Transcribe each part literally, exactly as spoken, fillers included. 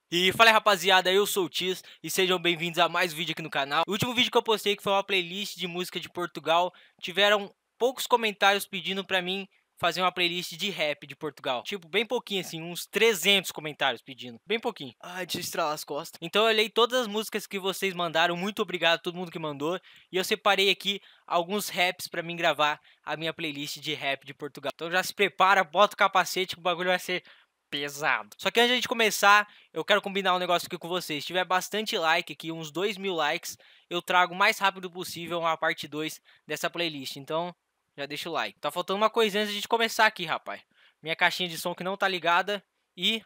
E fala aí, rapaziada, eu sou o Tis e sejam bem-vindos a mais um vídeo aqui no canal. O último vídeo que eu postei, que foi uma playlist de música de Portugal, tiveram poucos comentários pedindo pra mim fazer uma playlist de rap de Portugal. Tipo, bem pouquinho assim, uns trezentos comentários pedindo, bem pouquinho. Ai, deixa eu estralar as costas. Então eu olhei todas as músicas que vocês mandaram, muito obrigado a todo mundo que mandou. E eu separei aqui alguns raps pra mim gravar a minha playlist de rap de Portugal. Então já se prepara, bota o capacete que o bagulho vai ser pesado. Só que antes de a gente começar, eu quero combinar um negócio aqui com vocês. Se tiver bastante like aqui, uns dois mil likes, eu trago o mais rápido possível uma parte dois dessa playlist. Então, já deixa o like. Tá faltando uma coisinha antes de a gente começar aqui, rapaz. Minha caixinha de som que não tá ligada e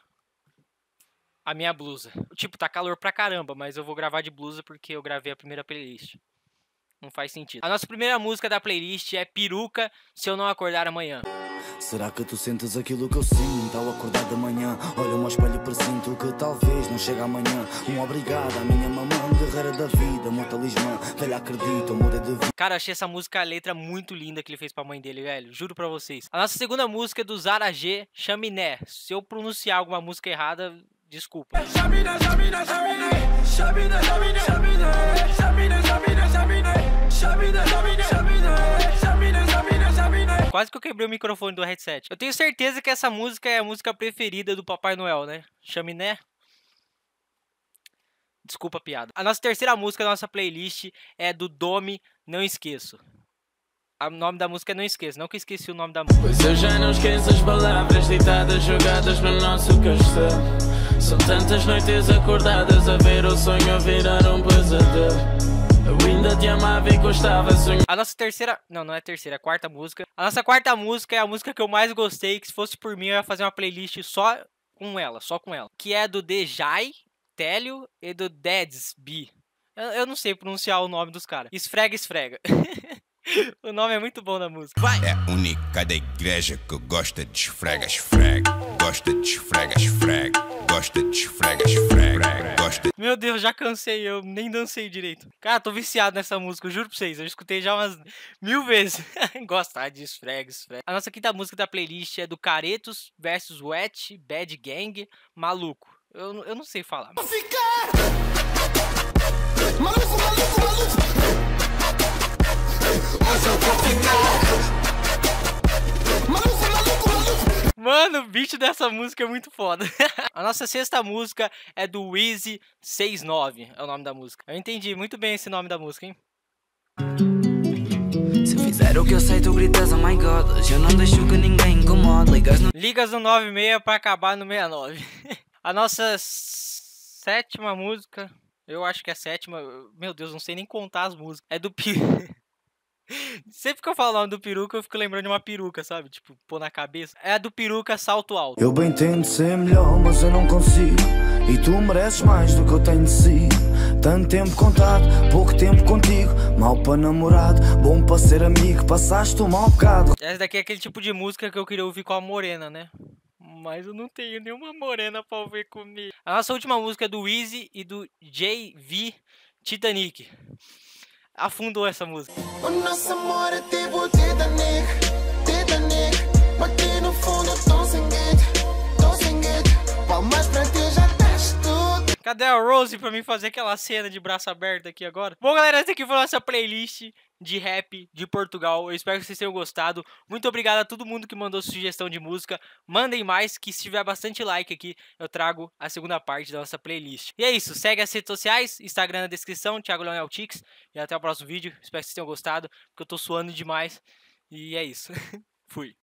a minha blusa. Tipo, tá calor pra caramba, mas eu vou gravar de blusa porque eu gravei a primeira playlist. Não faz sentido. A nossa primeira música da playlist é Peruca, Se Eu Não Acordar Amanhã. Será que tu sentes aquilo que eu sinto ao acordar de manhã? Olha o meu espelho e presinto que talvez não chegue amanhã. Um obrigado à minha mamã, guerreira da vida, meu talismã, velha acredita, muda de vida. Cara, achei essa música, a letra muito linda que ele fez pra mãe dele, velho. Juro pra vocês. A nossa segunda música é do Zara G, Chaminé. Se eu pronunciar alguma música errada, desculpa. Chaminé, chaminé, chaminé, chaminé, chaminé, chaminé, chaminé, chaminé, chaminé, chaminé, chaminé, chaminé, chaminé, chaminé. Quase que eu quebrei o microfone do headset. Eu tenho certeza que essa música é a música preferida do Papai Noel, né? Chaminé. Desculpa a piada. A nossa terceira música da nossa playlist é do Domi, Não Esqueço. O nome da música é Não Esqueço, não que eu esqueci o nome da música. Pois eu já não esqueço as palavras ditadas, jogadas no nosso castelo. São tantas noites acordadas a ver o sonho virar um pesadelo. Eu ainda te amava e gostava sonhar. A nossa terceira... Não, não é a terceira, é a quarta música. A nossa quarta música é a música que eu mais gostei, que se fosse por mim eu ia fazer uma playlist só com ela, só com ela. Que é do Dejai, Télio e do Deads B. Eu, eu não sei pronunciar o nome dos caras. Esfrega, esfrega. O nome é muito bom da música. Vai! É a única da igreja que gosta de esfrega, esfrega. Gosta de esfrega, esfrega. Gosta de esfrega, esfrega. Gosta... Meu Deus, já cansei, eu nem dancei direito. Cara, tô viciado nessa música, eu juro pra vocês. Eu escutei já umas mil vezes. Gostar de esfrega, esfrega. A nossa quinta música da playlist é do Caretos versus Wet, Bad Gang, Maluco. Eu, eu não sei falar. Ficar maluco, maluco, maluco. Hoje eu vou ficar maluco, maluco, maluco. Mano, o beat dessa música é muito foda. A nossa sexta música é do Weezy sessenta e nove, é o nome da música. Eu entendi muito bem esse nome da música, hein? Se eu fizer o que eu sei, tu gritas, oh my god. Hoje eu não deixo que ninguém incomode. Ligas no... Ligas no nove seis pra acabar no sessenta e nove. A nossa sétima música, eu acho que é a sétima, meu Deus, não sei nem contar as músicas. É do Pi... Sempre que eu falo o nome do Peruca, eu fico lembrando de uma peruca, sabe? Tipo, pôr na cabeça. É a do Peruca Salto Alto. Eu bem tento ser melhor, mas eu não consigo. E tu mereces mais do que eu tenho de si. Tanto tempo contado, pouco tempo contigo. Mal para namorado, bom para ser amigo. Passaste um mau bocado. Essa daqui é aquele tipo de música que eu queria ouvir com a morena, né? Mas eu não tenho nenhuma morena pra ouvir comigo. A nossa última música é do Weezy e do J V, Titanic. Afundou essa música. O nosso amor é tipo Titanic, Titanic. Mas aqui no fundo tô sem guete, tô sem guete. Palmas pra ti já estás tudo. Cadê a Rose pra mim fazer aquela cena de braço aberto aqui agora? Bom, galera, essa aqui foi a nossa playlist de rap de Portugal. Eu espero que vocês tenham gostado. Muito obrigado a todo mundo que mandou sugestão de música. Mandem mais, que se tiver bastante like aqui, eu trago a segunda parte da nossa playlist. E é isso, segue as redes sociais, Instagram na descrição, Thiago Leonel Tix. E até o próximo vídeo. Espero que vocês tenham gostado, porque eu tô suando demais. E é isso. Fui.